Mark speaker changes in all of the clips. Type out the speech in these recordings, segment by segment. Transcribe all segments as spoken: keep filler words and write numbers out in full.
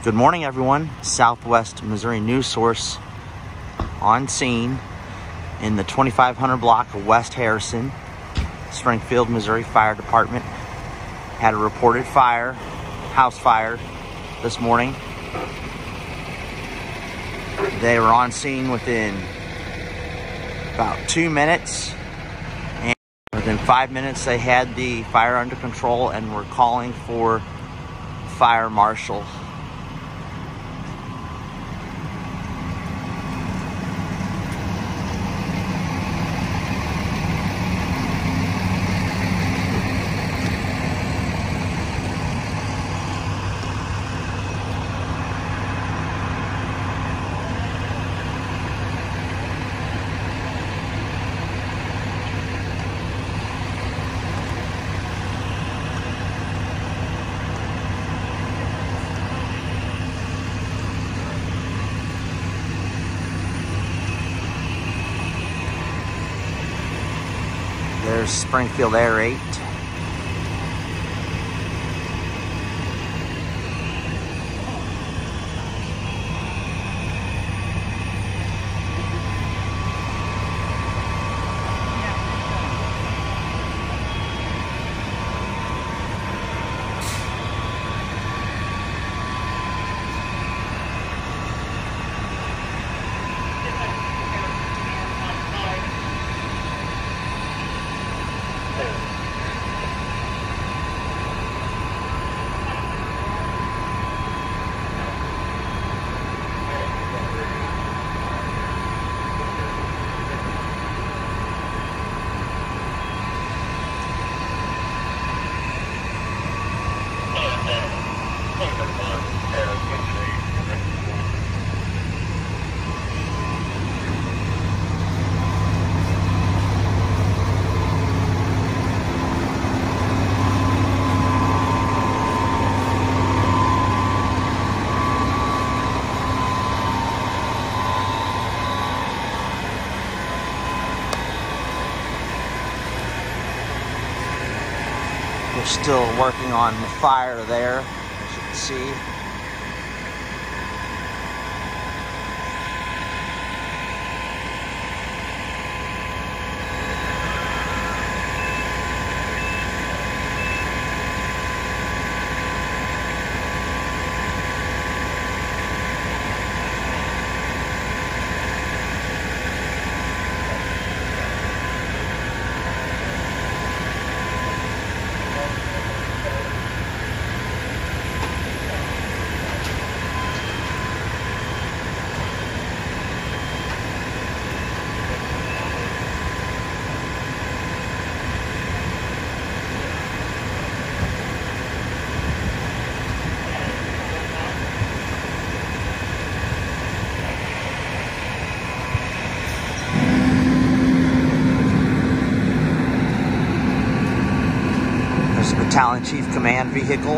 Speaker 1: Good morning, everyone. Southwest Missouri News Source on scene in the twenty-five hundred block of West Harrison. Springfield, Missouri Fire Department had a reported fire, house fire, this morning. They were on scene within about two minutes. And within five minutes, they had the fire under control and were calling for fire marshal. There's Springfield Air eight. They're still working on the fire there, as you can see. Battalion Chief Command vehicle.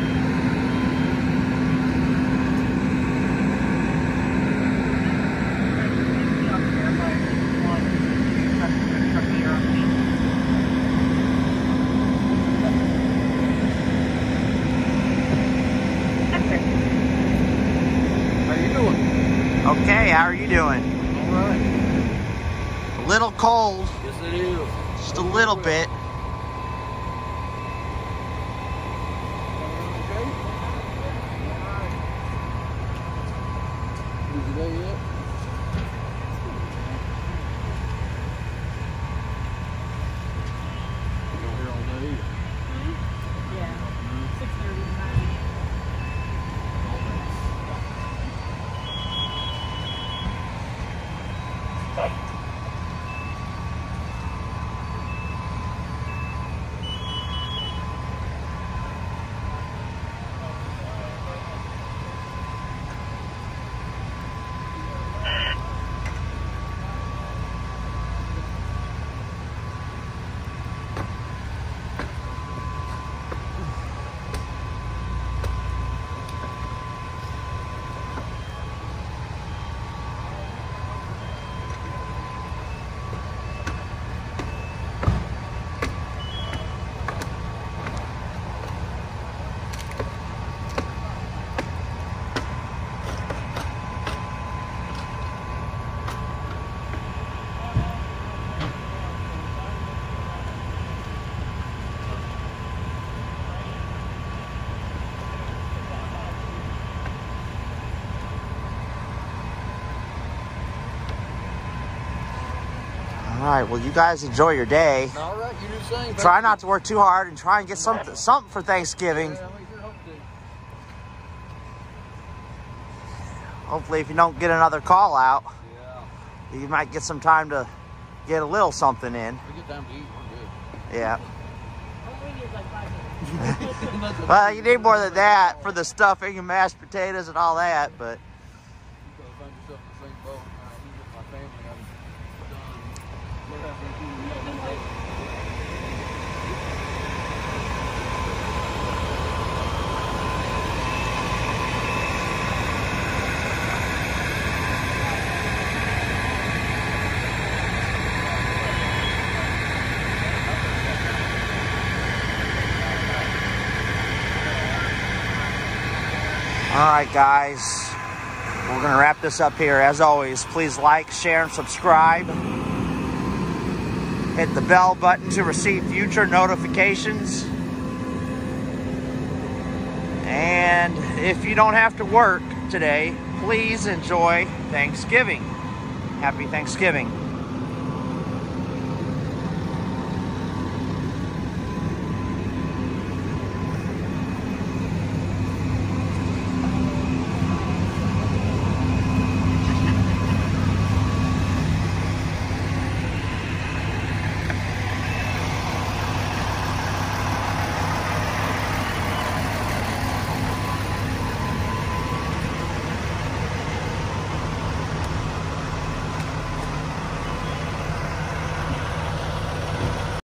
Speaker 2: How you doing?
Speaker 1: Okay, how are you doing?
Speaker 2: All right.
Speaker 1: A little cold.
Speaker 2: Yes, it is.
Speaker 1: Just a little bit. All right, well, you guys enjoy your day.
Speaker 2: All right, you do the same.
Speaker 1: Try not to work too hard and try and get something something for Thanksgiving.
Speaker 2: Yeah, make sure hope to.
Speaker 1: Hopefully, if you don't get another call out,
Speaker 2: Yeah.
Speaker 1: you might get some time to get a little something in.
Speaker 2: We get time to eat. We're good.
Speaker 1: Yeah. Well, you need more than that for the stuffing and mashed potatoes and all that, but.
Speaker 2: You gotta find yourself in the same boat. Uh, me with my family, I'm done. We're having
Speaker 1: All right, guys, we're going to wrap this up here. As always, please like, share, and subscribe. Hit the bell button to receive future notifications. And if you don't have to work today, please enjoy Thanksgiving. Happy Thanksgiving.